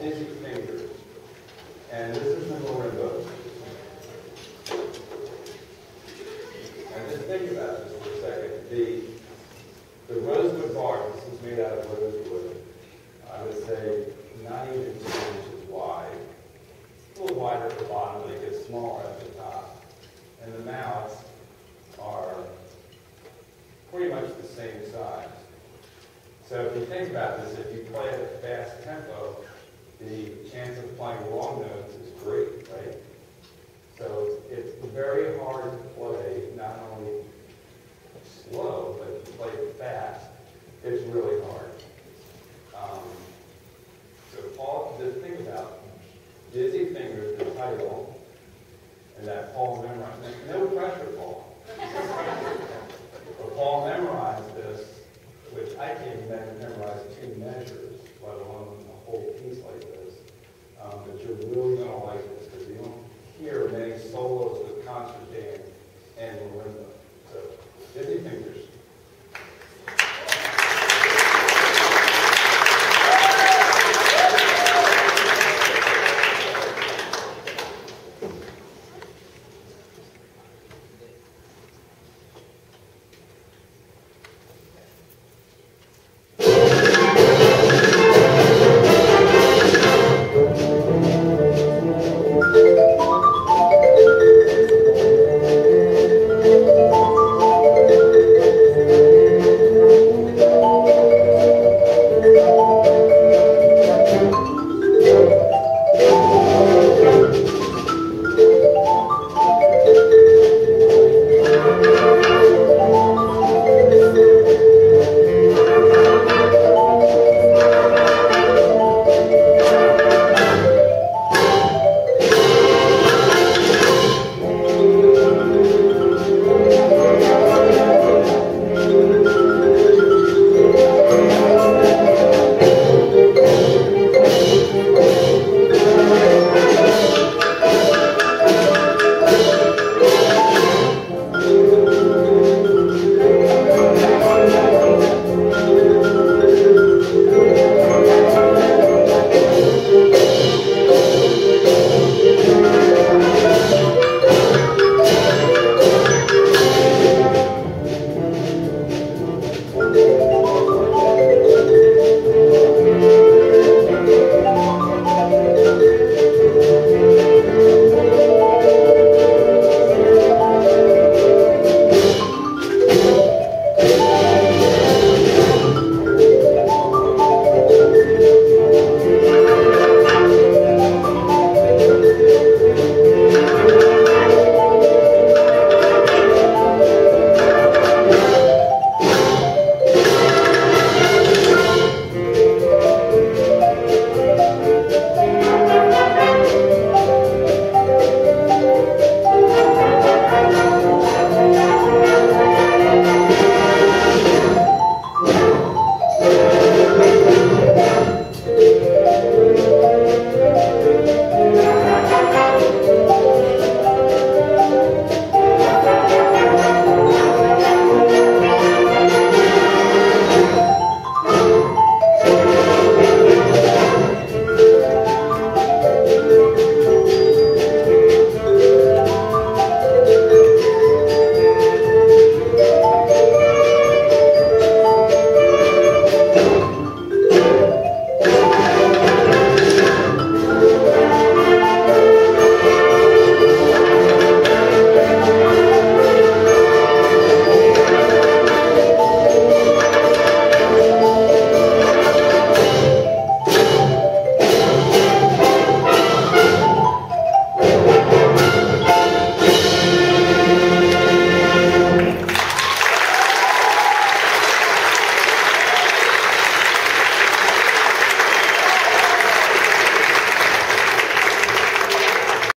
dizzy fingers. And this is the marimba. And just think about this for a second. The rosewood bar, this is made out of rosewood, I would say not even 2 inches wide. A little wider at the bottom, they get smaller at the top. And the mouths are pretty much the same size. So if you think about this, if you play at a fast tempo, the chance of playing wrong notes is great, right? So it's very hard to play, not only slow, but if you play it fast, it's really hard.